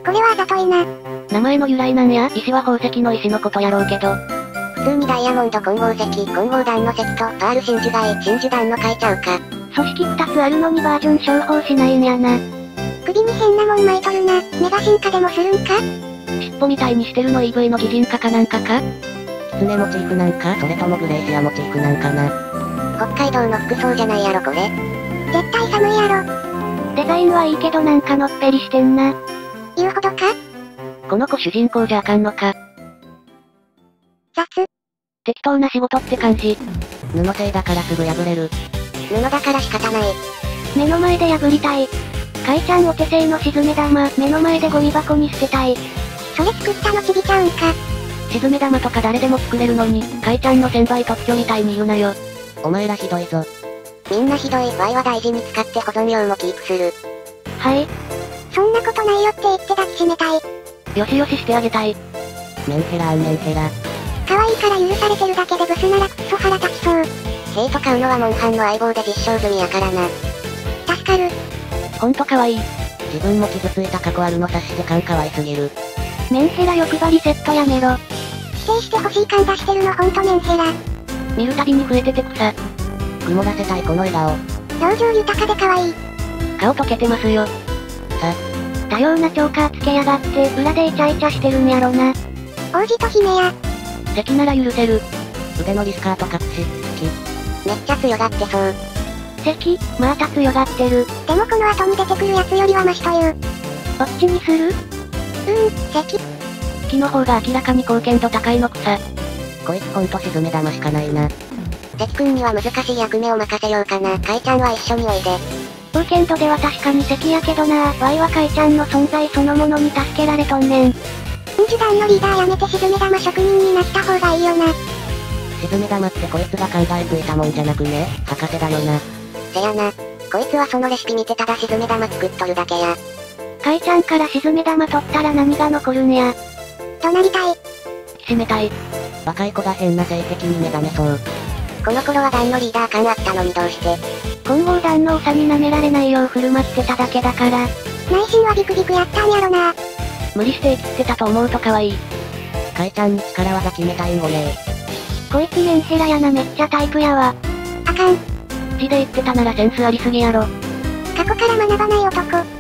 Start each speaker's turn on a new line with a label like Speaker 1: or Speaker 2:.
Speaker 1: これはあざといな。
Speaker 2: 名前の由来なんや。石は宝石の石のことやろうけど。
Speaker 3: 普通にダイヤモンド混合石、混合弾の石と、パール真珠貝、真珠弾の書いちゃうか。
Speaker 1: 組織2つあるのにバージョン商法しないんやな。首に変なもん巻いとるな。メガ進化でもするんか？
Speaker 2: 尻尾みたいにしてるの EV の擬人化かなんかか？
Speaker 3: 狐モチーフなんか、それともグレーシアモチーフなんかな。北海道の服装じゃないやろこれ。
Speaker 1: 絶対寒いやろ。デザインはいいけどなんかのっぺりしてんな。言うほどか？
Speaker 2: この子主人公じゃあかんのか。
Speaker 1: 雑。
Speaker 2: 適当な仕事って感じ。
Speaker 3: 布製だからすぐ破れる。布だから仕方ない。
Speaker 1: 目の前で破りたい。かいちゃんお手製の沈め玉、目の前でゴミ箱に捨てたい。それ作ったのちびちゃうんか。
Speaker 2: 沈め玉とか誰でも作れるのに、かいちゃんの1000倍特許みたいに言うなよ。
Speaker 3: お前らひどいぞ。みんなひどい。Y は大事に使って保存量もキープする。
Speaker 1: はい。そんなことないよって言って抱きしめたい。
Speaker 2: よしよししてあげたい。
Speaker 3: メンヘラメンヘラ。
Speaker 1: 可愛いから許されてるだけでブスならクソ腹立ちそう。
Speaker 3: ヘイト買うのはモンハンの相棒で実証済みやからな。
Speaker 1: 助かる。
Speaker 2: ほんと可愛い。
Speaker 3: 自分も傷ついた過去あるの察して感可愛すぎる。
Speaker 1: メンヘラ欲張りセットやめろ。否定してほしい感出してるのほんとメンヘラ。
Speaker 2: 見るたびに増えてて草。
Speaker 3: 曇らせたいこの笑顔。
Speaker 1: 表情豊かで可愛い。
Speaker 2: 顔溶けてますよ。
Speaker 1: 多様なチョーカーつけやがって、裏でイチャイチャしてるんやろな。王子と姫や。
Speaker 2: 敵なら許せる。
Speaker 3: 腕のリスカート隠し、好き。めっちゃ強がってそう。
Speaker 1: 敵、また強がってる。でもこの後に出てくるやつよりはマシという。どっちにする？敵。
Speaker 2: 敵の方が明らかに貢献度高いの草。
Speaker 3: こいつほんと沈め玉しかないな。関君には難しい役目を任せようかな。かいちゃんは一緒においで。
Speaker 1: 貢献度では確かに関やけどな。Y はかいちゃんの存在そのものに助けられとんねん。真珠弾のリーダーやめて沈め玉職人になった方がいいよな。
Speaker 3: 沈め玉ってこいつが考えついたもんじゃなくね？博士だよな。せやな。こいつはそのレシピ見てただ沈め玉作っとるだけや。
Speaker 1: かいちゃんから沈め玉取ったら何が残るんや。怒鳴りたい。
Speaker 2: 締めたい。
Speaker 3: 若い子が変な成績に目覚めそう。この頃は団のリーダー感あったのにどうして。
Speaker 1: 混合団の長に舐められないよう振る舞ってただけだから。内心はビクビクやったんやろな。
Speaker 2: 無理して生きてたと思うと可愛い。
Speaker 3: かいちゃんに力技決めたいんごね。
Speaker 1: こいつメンヘラやな。めっちゃタイプやわ。あかん。
Speaker 2: 字で言ってたならセンスありすぎやろ。
Speaker 1: 過去から学ばない男。